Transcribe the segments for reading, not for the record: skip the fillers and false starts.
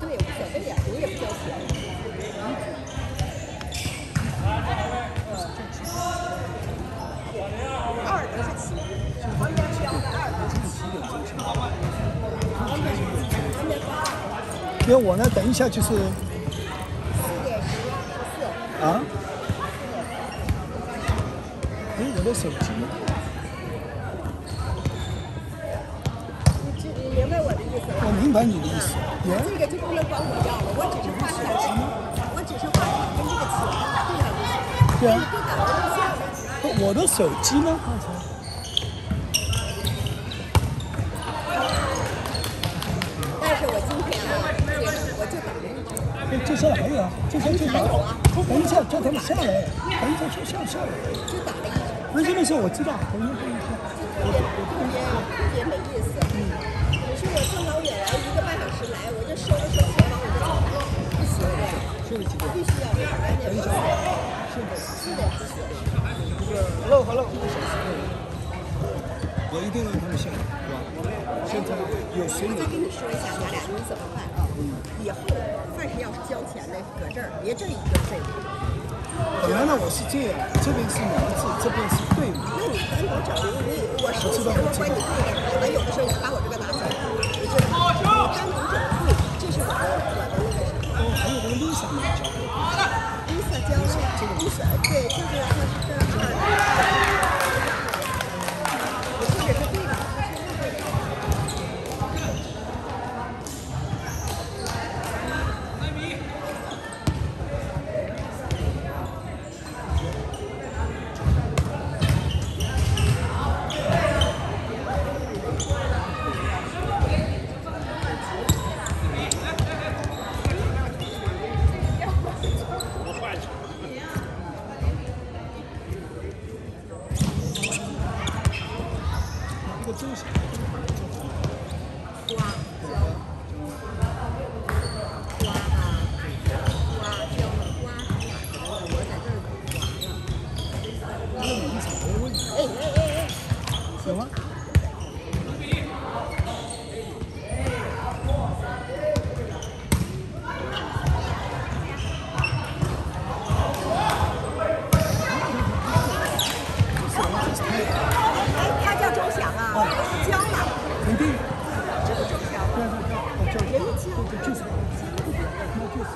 对，无所谓呀，我也不交钱。2德是7，旁边标的2德是7。 因为我呢，等一下就是 4点14。 啊。哎，我的手机。 你明白我的意思了？ 我明白你的意思。 这个就不能管我要了，我只是花产跟这个钱对上就行。 对啊。 你不打对象。 我的手机呢？刚才。 但是我今天啊，我就等着你。 这还有啊，这打。等一下，叫他们下来。等一下，下来。 就打了一。 没事，我知道。等一下。 特别没意思。可是我这老远来1个半小时来，我就收了钱包，我就走了。不行的。 现在几点？ 必须要赶紧走。4点14。 Hello，1个小时。我一定让他们下来，是吧？现在有谁我再跟你说一下，咱俩你怎么办啊？以后凡是要是交钱的，搁这儿别这一个这个。 本来呢，我是这样，这边是名字，这边是队伍。 那你单独整我收钱，我管你对点完有的时候你把我这个拿走，你就单独整对，这是我的那个啥。 哦，还有那个 Lisa 没交过。 Lisa 交了，这个 Lisa 对，就是他是这样的。或者是对吧？ 有吗？ 他叫周翔啊，交了。 肯定。 这个周翔。人家交。 就是。那就是。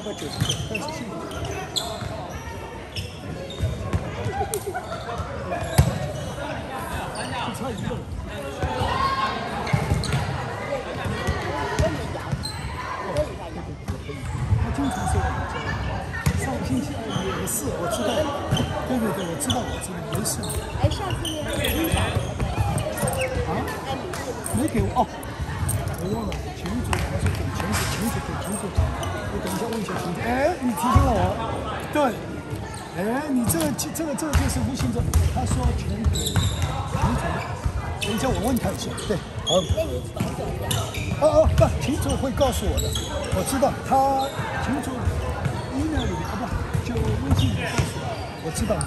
99，但是现在。就差一个了。他经常说上个星期2也是，我知道。对，我知道，没事。 哎，上次那个啊？没给我哦，我忘了。群主他说给群主。我等一下问一下群主。哎，你提醒了我。对。哎，你这个就是无形中，他说全给群主。等一下我问他一下。对，好。 那你传转的。 不，群主会告诉我的，我知道他群主 email 里面就微信里面告诉我，我知道。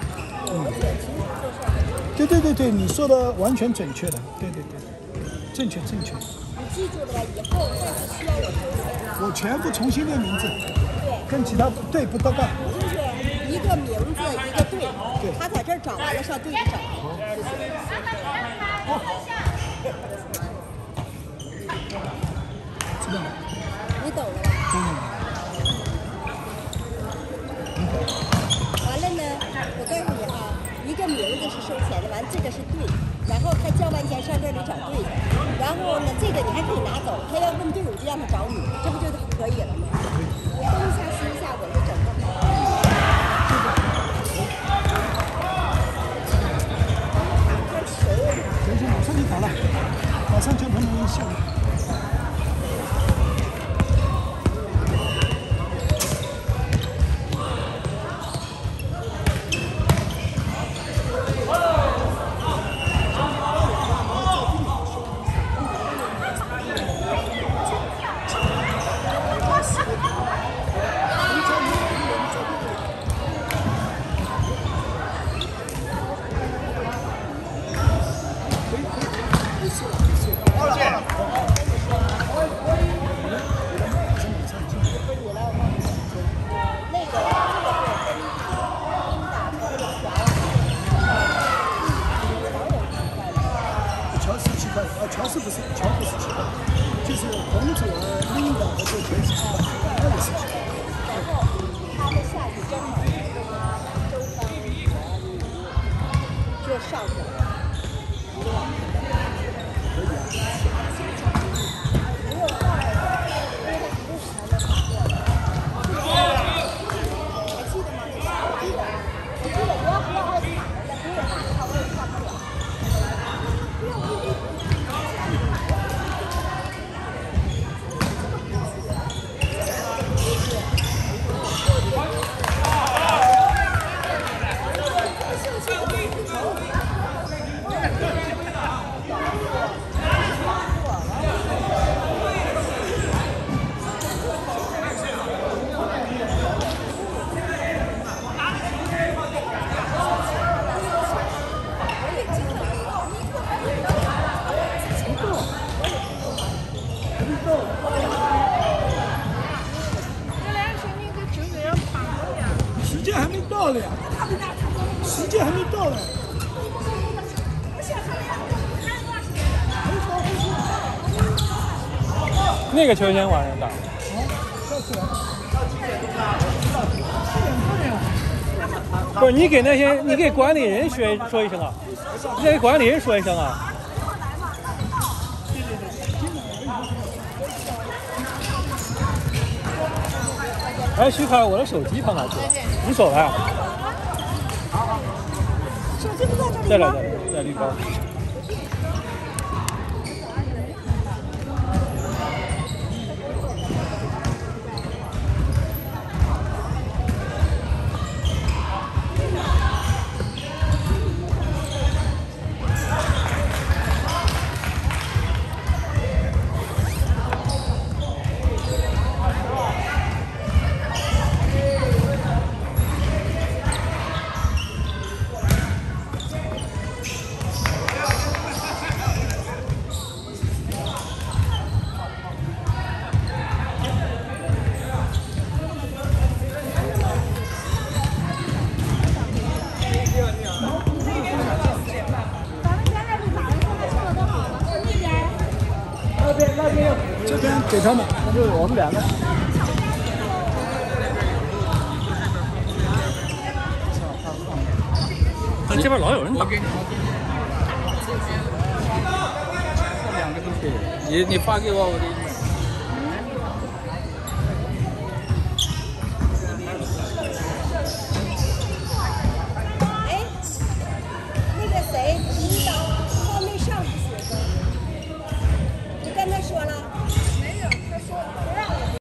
对，你说的完全准确的，对，正确。 你记住了吧？以后再次需要我收钱， 我全部重新念名字， 对， 跟其他对不搭嘎。 就是一个名字一个对，他在这儿找完了上对子找。 知道了。 你懂了吧？完了呢，我告诉你哈，一个名字是收钱的，完这个是对，然后他交完钱上这里找对的，然后呢这个你还可以拿走，他要问对我就让他找你，这不就可以了吗？我东一下西一下我就整个好。 等一下马上就打了，马上就能下了。乔不是7块，就是红主琳达和这全是7块，他也是7块。 然后他的下去正好周芳就上去了。没有上来的，因为他不是才能打过的。还记得吗？我记得不要2场了，不是大场我也上不了。 时间还没到呢，时间还没到呢。 那个球先晚上打。不是你给那些，你给管理人说一声啊，你给管理人说一声啊。哎，徐凯，我的手机放哪去了？你走了呀？ 手机不在这里吗？ 在绿包。 这边给他们， 就是我们两个。这边老有人打。 两个都可以，你发给我，我给你。